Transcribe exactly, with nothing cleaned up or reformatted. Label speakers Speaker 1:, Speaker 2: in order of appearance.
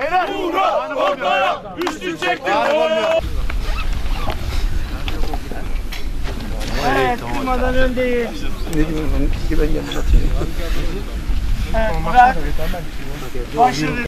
Speaker 1: Beyler. Buğra ortaya. Üstü çektim.
Speaker 2: Evet, kırmadan öndeyiz.
Speaker 3: Ne diyorsun? Ben yanına atayım.
Speaker 2: Evet, bırak. Başladı.